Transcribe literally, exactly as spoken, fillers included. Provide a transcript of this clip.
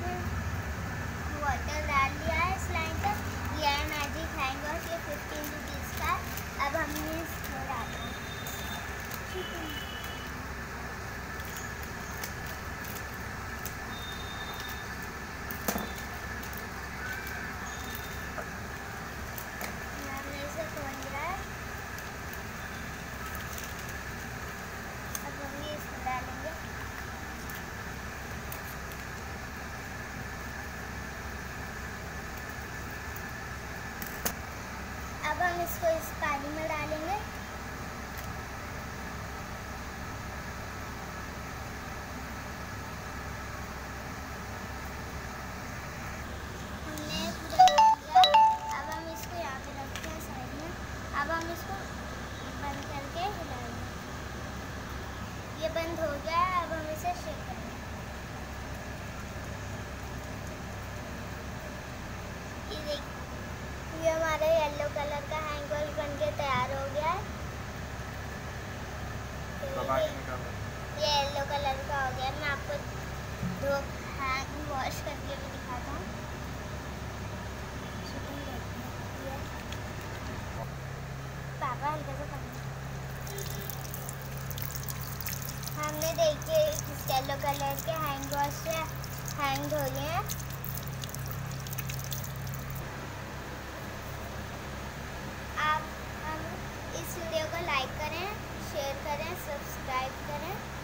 Water डाल लिया है इस लाइन पर। ये है मैजिक हैंड वॉश, ये फिफ्टीन रुपीज़ का। अब हमने इसको डाला हमने इसे खोल दिया है। अब हम ये इसको डालेंगे। अब हम इसको इस पानी में डालेंगे। हमने पूरा डाल दिया। अब हम इसको यहाँ पे रखते हैं साइड में। अब हम इसको बंद करके हिलाएंगे। ये बंद हो गया है। अब हम इसे शेक करेंगे। ये देखिए, ये हमारा येलो कलर का हैंड वॉश बन के तैयार हो गया है। ये येलो कलर का हो गया। मैं आपको दो हैंड वॉश करके भी दिखाता हूँ। पापा हल्का सा पानी। हमने देखिए इस येलो कलर के हैंड वॉश से हैंड धो लिए हैं। आप हम इस वीडियो को लाइक करें, शेयर करें, सब्सक्राइब करें।